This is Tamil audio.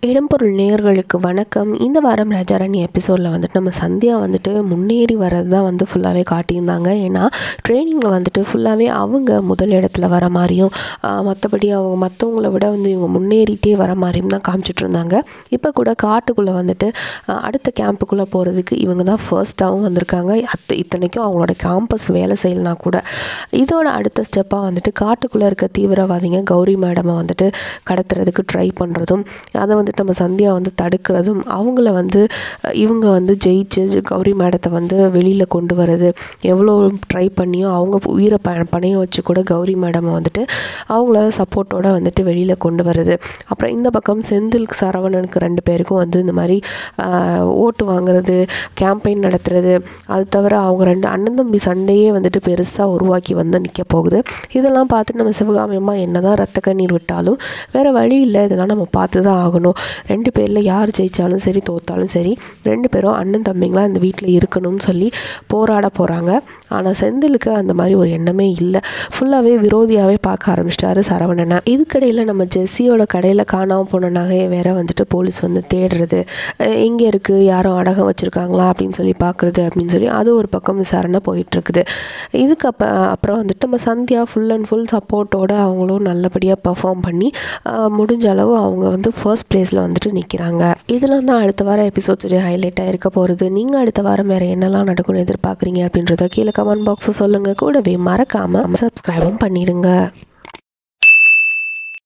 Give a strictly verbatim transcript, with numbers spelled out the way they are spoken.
இடம்பொருள் நேயர்களுக்கு வணக்கம். இந்த வாரம் ராஜாராணி எபிசோடில் வந்துட்டு நம்ம சந்தியா வந்துட்டு முன்னேறி வர்றது தான் வந்து ஃபுல்லாகவே காட்டியிருந்தாங்க. ஏன்னா ட்ரைனிங்கில் வந்துட்டு ஃபுல்லாகவே அவங்க முதல் இடத்துல வர மாதிரியும் மற்றபடி அவங்க மற்றவங்கள விட வந்து இவங்க முன்னேறிட்டே வர மாதிரியும் தான் காமிச்சிட்டு இருந்தாங்க. இப்போ கூட காட்டுக்குள்ளே வந்துட்டு அடுத்த கேம்புக்குள்ளே போகிறதுக்கு இவங்க தான் ஃபர்ஸ்ட்டாகவும் வந்திருக்காங்க. அத் இத்தனைக்கும் அவங்களோட கேம்பஸ் வேலை செய்யலாம் கூட. இதோட அடுத்த ஸ்டெப்பாக வந்துட்டு காட்டுக்குள்ளே இருக்க தீவிரவாதிங்க கௌரி மேடமை வந்துட்டு கடத்துறதுக்கு ட்ரை பண்ணுறதும், அதை வந்து நம்ம சந்தியா வந்து தடுக்கிறதும், அவங்கள வந்து இவங்க வந்து ஜெயிச்சு கௌரி மேடத்தை வந்து வெளியில் கொண்டு வர்றது, எவ்வளோ ட்ரை பண்ணியும் அவங்க உயிரை ப பணைய வச்சு கூட கௌரி மேடமை வந்துட்டு அவங்கள சப்போர்ட்டோடு வந்துட்டு வெளியில் கொண்டு வருது. அப்புறம் இந்த பக்கம் செந்தில் சரவணனுக்கு ரெண்டு பேருக்கும் வந்து இந்த மாதிரி ஓட்டு வாங்குறது, கேம்பெயின் நடத்துறது, அது தவிர அவங்க ரெண்டு அண்ணன் தம்பி சண்டையே வந்துட்டு பெருசாக உருவாக்கி வந்து நிற்க போகுது. இதெல்லாம் பார்த்துட்டு நம்ம சிவகாமி அம்மா என்ன தான் ரத்த கண்ணீர் விட்டாலும் வேறு வழி இல்லை, இதெல்லாம் நம்ம பார்த்து தான் ஆகணும். ரெண்டு பேரில் யார் ஜெயித்தாலும் சரி தோற்றாலும் சரி ரெண்டு பேரும் அண்ணன் தம்பிங்களாம் இந்த வீட்டில் இருக்கணும்னு சொல்லி போராட போகிறாங்க. ஆனால் செந்திலுக்கு அந்த மாதிரி ஒரு எண்ணமே இல்லை. ஃபுல்லாகவே விரோதியாகவே பார்க்க ஆரம்பிச்சிட்டாரு சரவணனை. இதுக்கடையில் நம்ம ஜெஸ்ஸியோட கடையில் காணாமல் போன நகையை வேற வந்துட்டு போலீஸ் வந்து தேடுறது, எங்கே இருக்குது, யாரும் அடகம் வச்சுருக்காங்களா அப்படின்னு சொல்லி பார்க்குறது அப்படின்னு சொல்லி அது ஒரு பக்கம் விசாரணை போயிட்டுருக்குது. இதுக்கு அப்போ அப்புறம் வந்துட்டு நம்ம சந்தியா ஃபுல் அண்ட் ஃபுல் சப்போர்ட்டோடு அவங்களும் நல்லபடியாக பர்ஃபார்ம் பண்ணி முடிஞ்ச அளவு அவங்க வந்து ஃபர்ஸ்ட் பிளேஸில் வந்துட்டு நிற்கிறாங்க. இதெல்லாம் தான் அடுத்த வாரம் எபிசோட்ஸுடைய ஹைலைட்டாக இருக்க போகிறது. நீங்கள் அடுத்த வாரம் வேறு என்னெல்லாம் நடக்கும்னு எதிர்பார்க்குறீங்க அப்படின்றத கீழே கமெண்ட் பாக்ஸை சொல்லுங்கள். கூடவே மறக்காமல் சப்ஸ்கிரைபும் பண்ணிடுங்க.